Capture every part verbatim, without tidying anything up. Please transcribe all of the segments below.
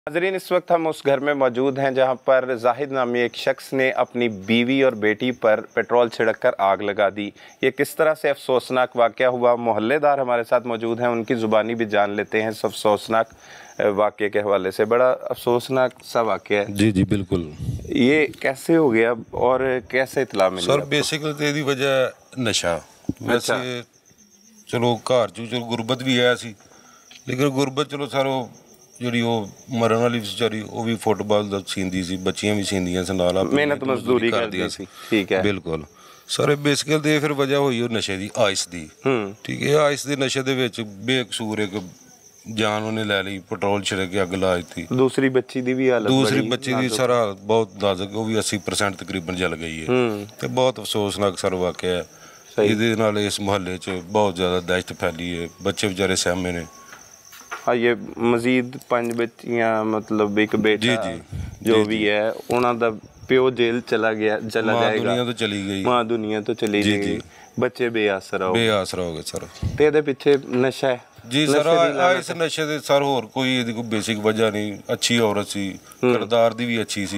नाज़रीन, इस वक्त हम उस घर में मौजूद हैं जहां पर जाहिद नामी एक शख्स ने अपनी बीवी और बेटी पर पेट्रोल छिड़ककर आग लगा दी। ये किस तरह से अफसोसनाक वाक़या हुआ, मोहल्लेदार हमारे साथ मौजूद हैं, उनकी ज़ुबानी भी जान लेते हैं इस अफसोसनाक वाक़े के हवाले से। बड़ा अफसोसनाक सा वाक़या है। जी जी बिल्कुल। ये कैसे हो गया और कैसे इतला मिली? सर बेसिकली तो ਇਹਦੀ वजह नशा। वैसे चलो घर चो चलो गुरबत भी है सी, लेकिन गुरबत चलो सारो ਜਿਹੜੀ ਉਹ ਮਰਨ ਵਾਲੀ ਵਿਚਾਰੀ ਉਹ ਵੀ ਫੁੱਟਬਾਲ ਦਾ ਸੀਂਦੀ ਸੀ, ਬੱਚੀਆਂ ਵੀ ਸੀਂਦੀਆਂ ਸੀ ਨਾਲ, ਮਿਹਨਤ ਮਜ਼ਦੂਰੀ ਕਰਦੀਆਂ ਸੀ। ਠੀਕ ਹੈ, ਬਿਲਕੁਲ। ਸਾਰੇ ਬੇਸਿਕਲ ਤੇ ਫਿਰ ਵਜ੍ਹਾ ਹੋਈ ਉਹ ਨਸ਼ੇ ਦੀ, ਆਇਸ ਦੀ। ਠੀਕ ਹੈ, ਆਇਸ ਦੇ ਨਸ਼ੇ ਦੇ ਵਿੱਚ ਬੇਕਸੂਰ ਇੱਕ ਜਾਨ ਉਹਨੇ ਲੈ ਲਈ, ਪੈਟਰੋਲ ਛਿੜਕ ਕੇ ਅੱਗ ਲਾ ਦਿੱਤੀ। ਦੂਸਰੀ ਬੱਚੀ ਦੀ ਵੀ ਹਾਲਤ ਦੂਸਰੀ ਬੱਚੀ ਦੀ ਸਾਰਾ ਬਹੁਤ ਨਾਜ਼ੁਕ, ਉਹ ਵੀ अस्सी परसेंट ਤਕਰੀਬਨ ਜਲ ਗਈ ਹੈ ਤੇ ਬਹੁਤ ਅਫਸੋਸਨਾਕ ਸਰ ਵਾਕਿਆ ਹੈ। ਇਹਦੇ ਨਾਲ ਇਸ ਮੁਹੱਲੇ 'ਚ ਬਹੁਤ ਜ਼ਿਆਦਾ ਦਹਿਸ਼ਤ ਫੈਲੀ ਹੈ, ਬੱਚੇ ਵਿਚਾਰੇ ਸਹਿਮੇ ਨੇ। हाँ, ये मजीद पंज बच्चियां, मतलब एक बेटा जी जी जो जी भी जी। है, उन्हों दा प्यो जेल चला गया, चला जाएगा, दुनिया तो चली गई, मां दुनिया तो चली जी गई, जी। बच्चे बेआसरा हो बेआसरा हो गए सर। ते ਇਹਦੇ ਪਿੱਛੇ ਨਸ਼ਾ ਹੈ ਜੀ ਸਰ। ਆ ਇਸ ਨਸ਼ੇ ਦੇ ਸਰ ਹੋਰ ਕੋਈ ਇਹਦੀ ਕੋਈ ਬੇਸਿਕ ਵਜ੍ਹਾ ਨਹੀਂ। ਅੱਛੀ ਔਰਤ ਸੀ, ਕਿਰਦਾਰ ਦੀ ਵੀ ਅੱਛੀ ਸੀ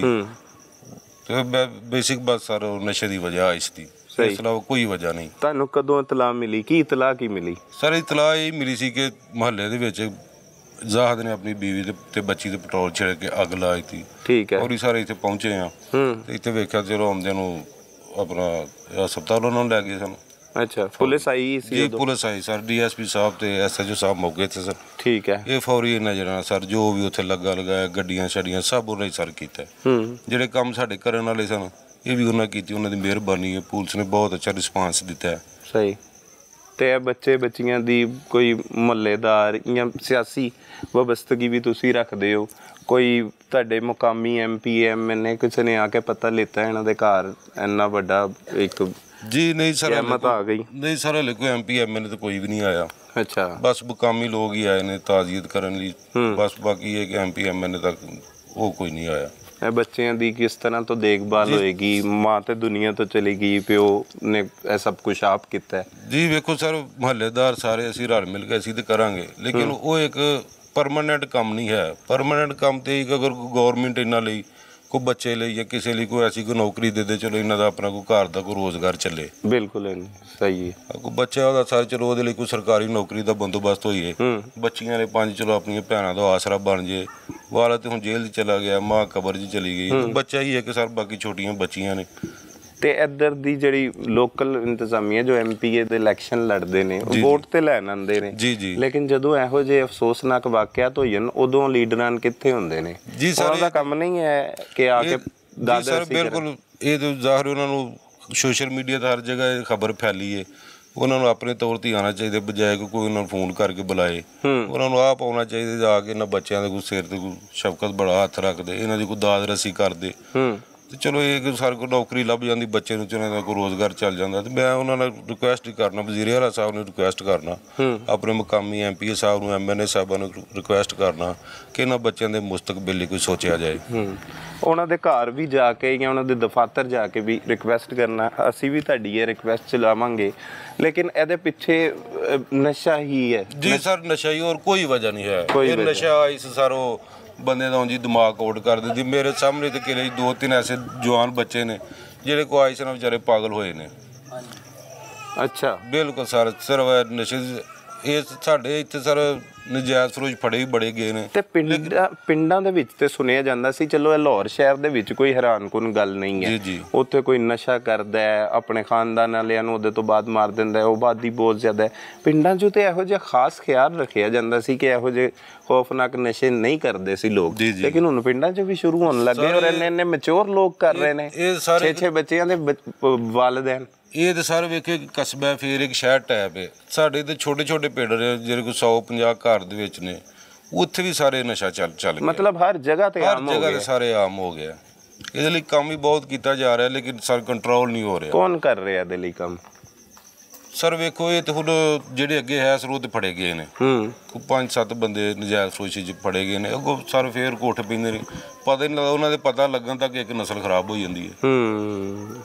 ਤੇ ਬੇਸਿਕ ਬਸ ਸਰ ਨਸ਼ੇ ਦੀ ਵਜ੍ਹਾ ਇਸ ਦੀ, ਇਸ ਤੋਂ ਕੋਈ ਵਜ੍ਹਾ ਨਹੀਂ। ਤੁਹਾਨੂੰ ਕਦੋਂ ਇਤਲਾਹ ਮਿਲੀ? ਕੀ ਇਤਲਾਹ ਕੀ ਮਿਲੀ? ਸਰ ਇਤਲਾਹ ਇਹ ਮਿਲੀ ਸੀ ਕਿ ਮੁਹੱਲੇ ਦੇ ਵਿੱਚ ਜ਼ਾਹਦ ਨੇ ਆਪਣੀ ਬੀਵੀ ਤੇ ਬੱਚੀ ਤੇ ਪੈਟਰੋਲ ਛਿੜਕ ਕੇ ਅੱਗ ਲਾ ਦਿੱਤੀ। ਠੀਕ ਹੈ। ਔਰ ਇਹ ਸਾਰੇ ਇੱਥੇ ਪਹੁੰਚੇ ਆ ਤੇ ਇੱਥੇ ਵੇਖਿਆ, ਚਲੋ ਆਉਂਦਿਆਂ ਨੂੰ ਆਪਣਾ ਹਸਪਤਾਲ ਉਹਨਾਂ ਨੂੰ ਲੈ ਗਏ ਸਨ। ਅੱਛਾ, ਪੁਲਿਸ ਆਈ ਸੀ? ਜੀ ਪੁਲਿਸ ਆਈ ਸਰ, ਡੀਐਸਪੀ ਸਾਹਿਬ ਤੇ ਐਸਐਚਓ ਸਾਹਿਬ ਮੌਕੇ ਤੇ ਸਰ। ਠੀਕ ਹੈ। ਇਹ ਫੌਰੀ ਨਜ਼ਰ ਨਾਲ ਸਰ ਜੋ ਵੀ ਉੱਥੇ ਲੱਗਾ ਲਗਾਇਆ, ਗੱਡੀਆਂ ਛੜੀਆਂ ਸਭ ਉਹਨੇ ਸਰ ਕੀਤਾ। ਜਿਹੜੇ ਕੰਮ ਸਾਡੇ ਕਰਨ ਵਾਲੇ ਸਨ ਇਹ ਵੀ ਉਹਨਾਂ ਕੀਤੀ, ਉਹਨਾਂ ਦੀ ਮਿਹਰਬਾਨੀ ਹੈ। ਪੁਲਿਸ ਨੇ ਬਹੁਤ ਅੱਛਾ ਰਿਸਪਾਂਸ ਦਿੱਤਾ ਹੈ। ਸਹੀ। ਤੇ ਬੱਚੇ ਬੱਚੀਆਂ ਦੀ ਕੋਈ ਮੁਹੱਲੇਦਾਰ ਜਾਂ ਸਿਆਸੀ ਵਬਸਤਗੀ ਵੀ ਤੁਸੀਂ ਰੱਖਦੇ ਹੋ? ਕੋਈ ਤੁਹਾਡੇ ਮੁਕਾਮੀ ਐਮ ਪੀ ਐਮ ਐਨ ਏ ਕਿਸੇ ਨੇ ਆ ਕੇ ਪਤਾ ਲਿੱਤਾ ਇਹਨਾਂ ਦੇ ਘਰ ਇੰਨਾ ਵੱਡਾ ਇੱਕ? ਜੀ ਨਹੀਂ ਸਰ, ਹਿੰਮਤ ਆ ਗਈ? ਨਹੀਂ ਸਰ, ਹਲੇ ਕੋਈ ਐਮ ਪੀ ਐਮ ਐਨ ਏ ਤਾਂ ਕੋਈ ਵੀ ਨਹੀਂ ਆਇਆ। ਅੱਛਾ, ਬਸ ਮੁਕਾਮੀ ਲੋਕ ਹੀ ਆਏ ਨੇ ਤਾਜ਼ੀਅਤ ਕਰਨ ਲਈ ਬਸ। ਬਾਕੀ ਇਹ ਕਿ ਐਮ ਪੀ ਐਮ ਐਨ ਏ ਤੱਕ ਉਹ ਕੋਈ ਨਹੀਂ ਆਇਆ। ਇਹ ਬੱਚਿਆਂ ਦੀ ਕਿਸ ਤਰ੍ਹਾਂ ਤੋਂ ਦੇਖਭਾਲ ਹੋਏਗੀ? ਮਾਂ ਤੇ ਦੁਨੀਆ ਤੋਂ ਚਲੀ ਗਈ, ਪਿਓ ਨੇ ਇਹ ਸਭ ਕੁਛ ਆਪ ਕੀਤਾ। ਜੀ ਵੇਖੋ ਸਰ, ਮੁਹੱਲੇਦਾਰ ਸਾਰੇ ਅਸੀਂ ਰਲ ਮਿਲ ਕੇ ਅਸੀਂ ਤੇ ਕਰਾਂਗੇ, ਲੇਕਿਨ ਉਹ ਇੱਕ ਪਰਮਾਨੈਂਟ ਕੰਮ ਨਹੀਂ ਹੈ। ਪਰਮਾਨੈਂਟ ਕੰਮ ਤੇ ਇੱਕ ਅਗਰ ਗੌਰਮੈਂਟ ਇਹਨਾਂ ਲਈ ਕੋਈ ਬੱਚੇ ਲਈ ਜਾਂ ਕਿਸੇ ਲਈ ਕੋਈ ਐਸੀ ਕੋਈ ਨੌਕਰੀ ਦੇ ਦੇ, ਚਲੋ ਇਹਨਾਂ ਦਾ ਆਪਣਾ ਕੋਈ ਘਰ ਦਾ ਕੋਈ ਰੋਜ਼ਗਾਰ ਚੱਲੇ। ਬਿਲਕੁਲ ਸਹੀ ਹੈ। ਕੋਈ ਬੱਚਾ ਉਹਦਾ ਸਰ ਚਲੋ ਉਹਦੇ ਲਈ ਕੋਈ ਸਰਕਾਰੀ ਨੌਕਰੀ ਦਾ ਬੰਦੋਬਸਤ ਹੋਈਏ, ਬੱਚੀਆਂ ਨੇ ਪੰਜ ਚਲੋ ਆਪਣੀਆਂ ਭੈਣਾਂ ਦਾ ਆਸਰਾ ਬਣ ਜੇ। ਵਾਲਾ ਤੇ ਹੁਣ ਜੇਲ੍ਹ 'ਚ ਚਲਾ ਗਿਆ, ਮਾਂ ਕਬਰ 'ਚ ਚਲੀ ਗਈ, ਬੱਚਾ ਹੀ ਹੈ ਕਿ ਸਰ ਬਾਕੀ ਛੋਟੀਆਂ ਬੱਚੀਆਂ ਨੇ। ਤੇ ਇੱਧਰ ਦੀ ਜਿਹੜੀ ਲੋਕਲ ਇੰਤਜ਼ਾਮੀਆ ਜੋ ਐਮ ਪੀ ਏ ਦੇ ਇਲੈਕਸ਼ਨ ਲੜਦੇ ਨੇ, ਵੋਟ ਤੇ ਲੈਣ ਆਉਂਦੇ ਨੇ, ਜੀ ਜੀ, ਲੇਕਿਨ ਜਦੋਂ ਇਹੋ ਜਿਹੇ ਅਫਸੋਸਨਾਕ ਵਾਕਿਆਤ ਹੋਈ ਹਨ ਉਦੋਂ ਲੀਡਰਾਂ ਕਿੱਥੇ ਹੁੰਦੇ ਨੇ? ਜੀ ਸਰ, ਉਹਦਾ ਕੰਮ ਨਹੀਂ ਹੈ ਕਿ ਆ ਕੇ ਦਾਦਾ ਸਰ? ਬਿਲਕੁਲ, ਇਹ ਤਾਂ ਜ਼ਾਹਰ ਉਹਨਾਂ ਨੂੰ ਸੋਸ਼ਲ ਮੀਡੀਆ 'ਤੇ ਹਰ ਜਗ੍ਹਾ ਇਹ ਖਬਰ ਫੈਲੀ ਹੈ। ਉਹਨਾਂ ਨੂੰ ਆਪਣੇ ਤੌਰ 'ਤੇ ਆਉਣਾ ਚਾਹੀਦਾ, ਬਜਾਏ ਕਿ ਕੋਈ ਉਹਨਾਂ ਨੂੰ ਫੋਨ ਕਰਕੇ ਬੁਲਾਏ। ਉਹਨਾਂ ਨੂੰ ਆਪ ਆਉਣਾ ਚਾਹੀਦਾ, ਜਾ ਕੇ ਇਹਨਾਂ ਬੱਚਿਆਂ ਦੇ ਕੋਈ ਸਿਰ 'ਤੇ ਕੋਈ ਸ਼ਫਕਤ ਬੜਾ ਹੱਥ ਰੱਖਦੇ, ਇਹਨਾਂ ਦੀ ਕੋਈ ਦਾਦ ਰਸੀ ਕਰਦੇ ਤੇ ਚਲੋ ਇਹ ਕਿ ਸਾਰੇ ਕੋਲ ਨੌਕਰੀ ਲੱਭ ਜਾਂਦੀ, ਬੱਚੇ ਨੂੰ ਉਹਨਾਂ ਦਾ ਕੋਈ ਰੋਜ਼ਗਾਰ ਚੱਲ ਜਾਂਦਾ। ਤੇ ਮੈਂ ਉਹਨਾਂ ਨਾਲ ਰਿਕੁਐਸਟ ਕਰਨਾ, ਵਜ਼ੀਰ ਆਲਾ ਸਾਹਿਬ ਨੂੰ ਰਿਕੁਐਸਟ ਕਰਨਾ, ਆਪਣੇ ਮੁਕਾਮੀ ਐਮ ਪੀ ਏ ਸਾਹਿਬ ਨੂੰ, ਐਮ ਐਨ ਏ ਸਾਹਿਬਾਂ ਨੂੰ ਰਿਕੁਐਸਟ ਕਰਨਾ ਕਿ ਇਹਨਾਂ ਬੱਚਿਆਂ ਦੇ ਮੁਸਤਕਬਲ ਲਈ ਕੋਈ ਸੋਚਿਆ ਜਾਏ। ਉਹਨਾਂ ਦੇ ਘਰ ਵੀ ਜਾ ਕੇ ਜਾਂ ਉਹਨਾਂ ਦੇ ਦਫ਼ਤਰ ਜਾ ਕੇ ਵੀ ਰਿਕੁਐਸਟ ਕਰਨਾ। ਅਸੀਂ ਵੀ ਤੁਹਾਡੀ ਇਹ ਰਿਕੁਐਸਟ ਚਲਾਵਾਂਗੇ, ਲੇਕਿਨ ਇਹਦੇ ਪਿੱਛੇ ਨਸ਼ਾ ਹੀ ਹੈ। ਜੀ ਸਰ, ਨਸ਼ਾ ਹੀ, ਹੋਰ ਕੋਈ ਵਜ੍ਹਾ ਨਹੀਂ ਹੈ। ਇਹ ਨਸ਼ਾ ਇਸ ਸਾਰੋ ਬੰਦੇ ਦਾ ਉਂਝ ਦਿਮਾਗ ਆਊਟ ਕਰ ਦਿੰਦੀ। ਮੇਰੇ ਸਾਹਮਣੇ ਤੇ ਕਿਲੇ ਦੋ ਤਿੰਨ ਐਸੇ ਜਵਾਨ ਬੱਚੇ ਨੇ ਜਿਹੜੇ ਕੋਈ ਆਇਸ ਨਾਲ ਵਿਚਾਰੇ ਪਾਗਲ ਹੋਏ ਨੇ। ਅੱਛਾ, ਬਿਲਕੁਲ ਸਰ। ਸਿਰਫ ਨਸ਼ੇ ਇਹ ਸਾਡੇ ਇੱਥੇ ਸਰ ਨਜਾਇਜ਼ ਫਰੋਸ਼ ਫੜੇ ਵੀ ਬੜੇ ਗਏ ਨੇ। ਤੇ ਪਿੰਡਾਂ ਪਿੰਡਾਂ ਦੇ ਵਿੱਚ ਤੇ ਸੁਣਿਆ ਜਾਂਦਾ ਸੀ, ਚਲੋ ਇਹ ਲਾਹੌਰ ਸ਼ਹਿਰ ਦੇ ਵਿੱਚ ਕੋਈ ਹੈਰਾਨਕੁਨ ਗੱਲ ਨਹੀਂ ਹੈ, ਉੱਥੇ ਕੋਈ ਨਸ਼ਾ ਕਰਦਾ ਹੈ, ਆਪਣੇ ਖਾਨਦਾਨ ਵਾਲਿਆਂ ਨੂੰ ਉਹਦੇ ਤੋਂ ਬਾਅਦ ਮਾਰ ਦਿੰਦਾ ਹੈ, ਆਬਾਦੀ ਬਹੁਤ ਜ਼ਿਆਦਾ ਹੈ। ਪਿੰਡਾਂ 'ਚ ਤੇ ਇਹੋ ਜਿਹਾ ਖਾਸ ਖਿਆਲ ਰੱਖਿਆ ਜਾਂਦਾ ਸੀ ਕਿ ਇਹੋ ਜਿਹੇ ਖੌਫਨਾਕ ਨਸ਼ੇ ਨਹੀਂ ਕਰਦੇ ਸੀ ਲੋਕ, ਲੇਕਿਨ ਹੁਣ ਪਿੰਡਾਂ 'ਚ ਵੀ ਸ਼ੁਰੂ ਹੋਣ ਲੱਗੇ ਔਰ ਇੰਨੇ ਇੰਨੇ ਮੈਚੋਰ ਲੋਕ ਕਰ ਰਹੇ ਨੇ, ਛੇ ਛੇ ਬੱਚਿਆਂ ਦੇ ਵਾਲਿदैन। ਇਹ ਤਾਂ ਸਰ ਵੇਖੋ ਇੱਕ ਕਸਬਾ, ਫਿਰ ਇੱਕ ਸ਼ਹਿਰ ਟੈਪ ਹੈ। ਸਾਡੇ ਤੇ ਛੋਟੇ ਛੋਟੇ ਪਿੰਡ ਨੇ ਜਿਹੜੇ ਕੋਈ ਸੌ ਪੰਜਾਹ ਘਰ ਦੇ ਵਿੱਚ ਨੇ, ਉੱਥੇ ਵੀ ਸਾਰੇ ਨਸ਼ਾ ਚੱਲ ਚੱਲ ਗਿਆ। ਮਤਲਬ ਹਰ ਜਗ੍ਹਾ ਤੇ ਹਰ ਜਗ੍ਹਾ ਤੇ ਸਾਰੇ ਆਮ ਹੋ ਗਿਆ। ਇਹਦੇ ਲਈ ਕੰਮ ਵੀ ਬਹੁਤ ਕੀਤਾ ਜਾ ਰਿਹਾ, ਲੇਕਿਨ ਸਰ ਕੰਟਰੋਲ ਨਹੀਂ ਹੋ ਰਿਹਾ। ਕੌਣ ਕਰ ਰਿਹਾ ਇਹਦੇ ਲਈ ਕੰਮ? ਸਰ ਵੇਖੋ ਇਹ ਤਾਂ ਹੁਣ ਜਿਹੜੇ ਅੱਗੇ ਹੈ ਸਰ ਉਹ ਤੇ ਫੜੇ ਗਏ ਨੇ, ਕੋਈ ਪੰਜ ਸੱਤ ਬੰਦੇ ਨਜਾਇਜ਼ ਫਰੋਸ਼ੀ 'ਚ ਫੜੇ ਗਏ ਨੇ। ਅੱਗੋਂ ਸਰ ਫੇਰ ਕੋਠ ਪੈਂਦੇ ਨੇ, ਪਤਾ ਨਹੀਂ ਲੱਗਦਾ ਉਹਨਾਂ ਦੇ, ਪਤਾ ਲੱਗਣ ਤੱਕ ਇੱਕ ਨਸਲ ਖਰਾਬ ਹੋ ਜਾਂਦੀ ਹੈ।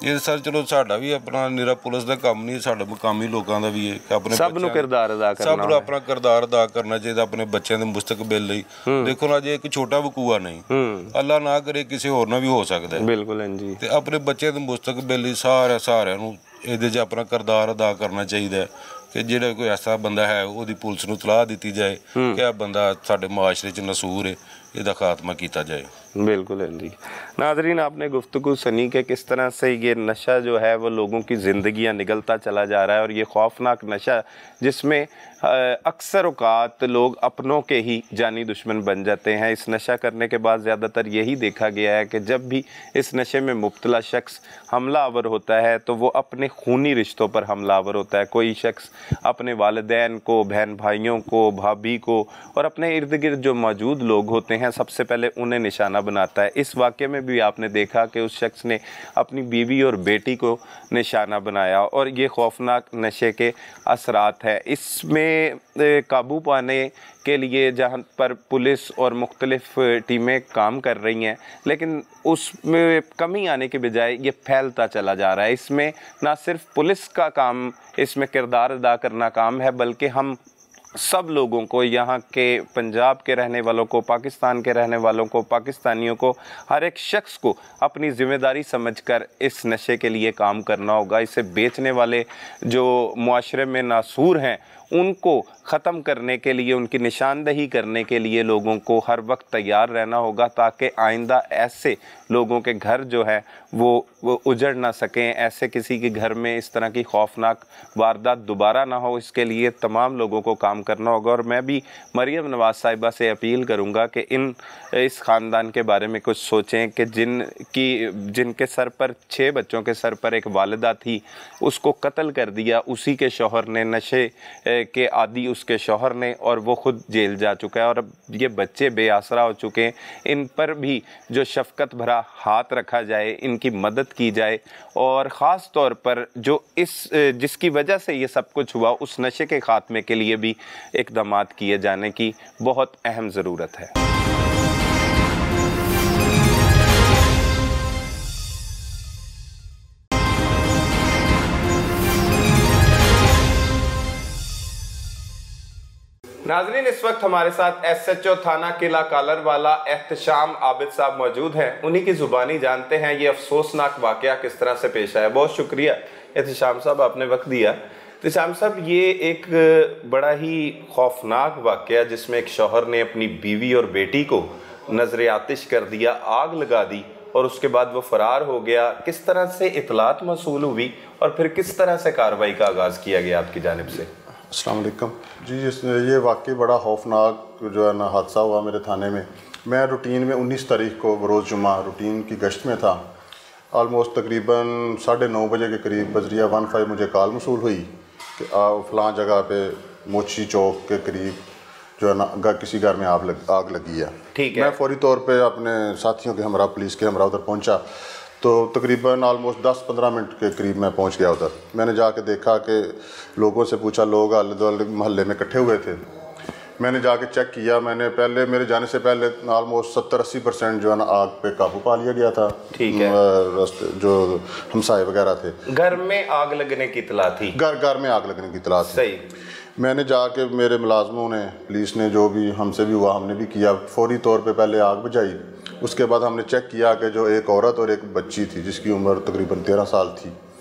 ਇਹ ਸਰ ਚਲੋ ਸਾਡਾ ਵੀ ਆਪਣਾ ਨਿਰਾ ਪੁਲਿਸ ਦਾ ਕੰਮ ਨਹੀਂ, ਸਾਡਾ ਮਕਾਮੀ ਲੋਕਾਂ ਦਾ ਵੀ ਹੈ ਕਿ ਆਪਣੇ ਸਭ ਨੂੰ ਕਿਰਦਾਰ ਅਦਾ ਕਰਨਾ, ਸਭ ਨੂੰ ਆਪਣਾ ਕਿਰਦਾਰ ਅਦਾ ਕਰਨਾ ਚਾਹੀਦਾ ਆਪਣੇ ਬੱਚਿਆਂ ਦੇ ਮੁਸਤਕਬਲ ਲਈ। ਦੇਖੋ ਨਾ, ਜੇ ਇੱਕ ਛੋਟਾ ਵਕੂਆ ਨਹੀਂ, ਅੱਲਾ ਨਾ ਕਰੇ ਕਿਸੇ ਹੋਰ ਨਾਲ ਵੀ ਹੋ ਸਕਦਾ ਹੈ। ਬਿਲਕੁਲ ਹਾਂਜੀ। ਤੇ ਆਪਣੇ ਬੱਚਿਆਂ ਦੇ ਮੁਸਤਕਬਲ ਲਈ ਸਾਰਿਆਂ ਸਾਰਿਆਂ ਨੂੰ ਇਹਦੇ 'ਚ ਆਪਣਾ ਕਿਰਦਾਰ ਅਦਾ ਕਰਨਾ ਚਾਹੀਦਾ ਹੈ ਕਿ ਜਿਹੜਾ ਕੋਈ ਐਸਾ ਬੰਦਾ ਹੈ ਉਹਦੀ ਪੁਲਿਸ ਨੂੰ ਇਤਲਾਹ ਦਿੱਤੀ ਜਾਏ ਕਿ ਇਹ ਬੰਦਾ ਸਾਡੇ ਮਾਸ਼ਰੇ 'ਚ नसूर है, इसका खात्मा किया जाए। बिल्कुल है जी। नाजरीन, आपने गुफ्तगू सुनी कि किस तरह से ये नशा जो है वो लोगों की ज़िंदगियां निगलता चला जा रहा है, और ये खौफनाक नशा जिसमें अक्सर औकात लोग अपनों के ही जानी दुश्मन बन जाते हैं। इस नशा करने के बाद ज़्यादातर यही देखा गया है कि जब भी इस नशे में मुब्तला शख्स हमलावर होता है तो वो अपने खूनी रिश्तों पर हमलावर होता है। कोई शख्स अपने वालिदैन को, बहन भाइयों को, भाभी को और अपने इर्द गिर्द जो मौजूद लोग होते हैं सबसे पहले उन्हें निशाना बनाता है। इस वाक़े में भी आपने देखा कि उस शख्स ने अपनी बीवी और बेटी को निशाना बनाया, और ये खौफनाक नशे के असरात है। इसमें काबू पाने के लिए जहाँ पर पुलिस और मुख्तलिफ टीमें काम कर रही हैं, लेकिन उसमें कमी आने के बजाय ये फैलता चला जा रहा है। इसमें ना सिर्फ पुलिस का काम इसमें किरदार अदा करना काम है, बल्कि हम सब लोगों को, यहाँ के पंजाब के रहने वालों को, पाकिस्तान के रहने वालों को, पाकिस्तानियों को, हर एक शख्स को अपनी ज़िम्मेदारी समझकर इस नशे के लिए काम करना होगा। इसे बेचने वाले जो मुआशरे में नासूर हैं उनको ख़त्म करने के लिए, उनकी निशानदही करने के लिए लोगों को हर वक्त तैयार रहना होगा, ताकि आइंदा ऐसे लोगों के घर जो है वो वो उजड़ ना सकें, ऐसे किसी के घर में इस तरह की खौफनाक वारदात दोबारा ना हो। इसके लिए तमाम लोगों को काम करना होगा। और मैं भी मरियम नवाज़ साहिबा से अपील करूँगा कि इन इस ख़ानदान के बारे में कुछ सोचें कि जिन की जिनके सर पर छः बच्चों के सर पर एक वालिदा थी, उसको कत्ल कर दिया उसी के शौहर ने, नशे के आदि उसके शौहर ने, और वो ख़ुद जेल जा चुका है। और अब ये बच्चे बेआसरा हो चुके हैं, इन पर भी जो शफ़क़त भरा हाथ रखा जाए, इनकी मदद की जाए, और ख़ास तौर पर जो इस जिसकी वजह से ये सब कुछ हुआ उस नशे के ख़ात्मे के लिए भी इक़दामात किए जाने की बहुत अहम ज़रूरत है। नाजरीन, इस वक्त हमारे साथ एस एच ओ थाना किला कालर वाला एहतशाम आबिद साहब मौजूद हैं। उन्हीं की ज़ुबानी जानते हैं ये अफसोसनाक वाक़या किस तरह से पेश आया। बहुत शुक्रिया एहतशाम साहब, आपने वक्त दिया। एहतशाम साहब, ये एक बड़ा ही खौफनाक वाक़या जिसमें एक शौहर ने अपनी बीवी और बेटी को नज़र आतिश कर दिया, आग लगा दी, और उसके बाद वो फ़रार हो गया। किस तरह से इतलात मौसूल हुई और फिर किस तरह से कार्रवाई का आगाज़ किया गया आपकी जानिब से? अस्सलाम वालेकुम जी। ये वाकई बड़ा खौफनाक जो है ना हादसा हुआ मेरे थाने में। मैं रूटीन में उन्नीस तारीख को बरोज़ जुमा रूटीन की गश्त में था। आलमोस्ट तकरीबन साढ़े नौ बजे के करीब बजरिया वन फाइव मुझे कॉल मसूल हुई कि फ़लाँ जगह पे मोची चौक के करीब जो है ना किसी घर में आग लग आग लगी है। ठीक है। मैं फौरी तौर पे अपने साथियों के हमरा, पुलिस के हमरा उधर पहुंचा, तो तकरीबन आलमोस्ट दस पंद्रह मिनट के करीब मैं पहुंच गया उधर। मैंने जाके देखा कि लोगों से पूछा, लोग आले दुआले मोहल्ले में इकट्ठे हुए थे। मैंने जाके चेक किया, मैंने पहले मेरे जाने से पहले आलमोस्ट सत्तर अस्सी परसेंट जो है ना आग पे काबू पा लिया गया था। ठीक है। रस्ते जो हमसाए वगैरह थे, घर में आग लगने की इतला थी, घर घर में आग लगने की इतला थी। सही। मैंने जाके मेरे मुलाजमों ने, पुलिस ने, जो भी हमसे भी हुआ हमने भी किया, फौरी तौर पे पहले आग बुझाई। उसके बाद हमने चेक किया कि जो एक औरत और एक बच्ची थी जिसकी उम्र तकरीबन तेरह साल थी,